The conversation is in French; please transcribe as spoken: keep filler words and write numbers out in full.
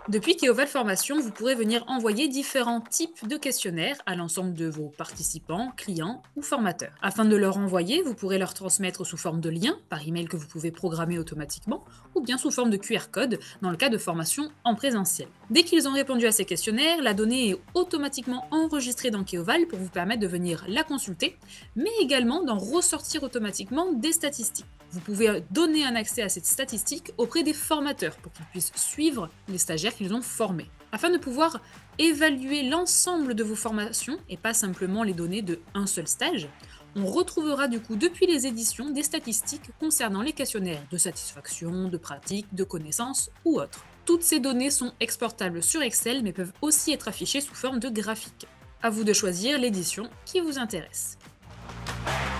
Depuis Keoval Formation, vous pourrez venir envoyer différents types de questionnaires à l'ensemble de vos participants, clients ou formateurs. Afin de leur envoyer, vous pourrez leur transmettre sous forme de liens par email que vous pouvez programmer automatiquement ou bien sous forme de Q R code dans le cas de formation en présentiel. Dès qu'ils ont répondu à ces questionnaires, la donnée est automatiquement enregistrée dans Keoval pour vous permettre de venir la consulter, mais également d'en ressortir automatiquement des statistiques. Vous pouvez donner un accès à cette statistique auprès des formateurs pour qu'ils puissent suivre les stagiaires qu'ils ont formés. Afin de pouvoir évaluer l'ensemble de vos formations et pas simplement les données de un seul stage, on retrouvera du coup depuis les éditions des statistiques concernant les questionnaires de satisfaction, de pratique, de connaissances ou autres. Toutes ces données sont exportables sur Excel mais peuvent aussi être affichées sous forme de graphique. À vous de choisir l'édition qui vous intéresse.